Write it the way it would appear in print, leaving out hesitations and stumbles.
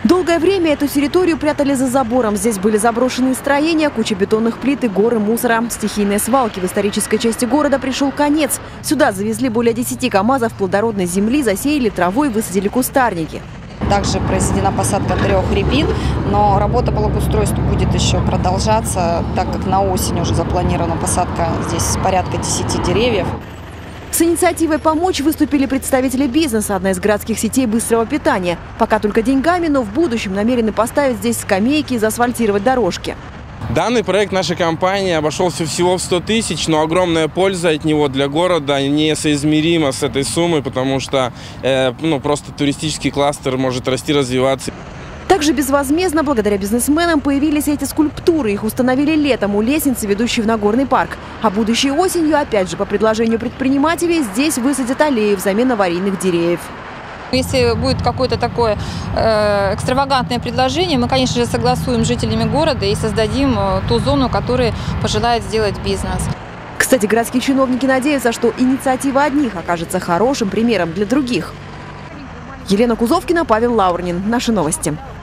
Долгое время эту территорию прятали за забором. Здесь были заброшенные строения, куча бетонных плит и горы мусора. Стихийной свалки в исторической части города пришел конец. Сюда завезли более 10 КАМАЗов плодородной земли, засеяли травой, высадили кустарники. Также произведена посадка 3 рябин, но работа по благоустройству будет еще продолжаться, так как на осень уже запланирована посадка здесь порядка 10 деревьев. С инициативой помочь выступили представители бизнеса, одна из городских сетей быстрого питания. Пока только деньгами, но в будущем намерены поставить здесь скамейки и заасфальтировать дорожки. Данный проект нашей компании обошелся всего в 100 тысяч, но огромная польза от него для города несоизмерима с этой суммой, потому что просто туристический кластер может расти, развиваться. Также безвозмездно, благодаря бизнесменам, появились эти скульптуры. Их установили летом у лестницы, ведущей в Нагорный парк. А будущей осенью, опять же по предложению предпринимателей, здесь высадят аллеи взамен аварийных деревьев. Если будет какое-то такое экстравагантное предложение, мы, конечно же, согласуем с жителями города и создадим ту зону, которую пожелает сделать бизнес. Кстати, городские чиновники надеются, что инициатива одних окажется хорошим примером для других. Елена Кузовкина, Павел Лаурнин. Наши новости.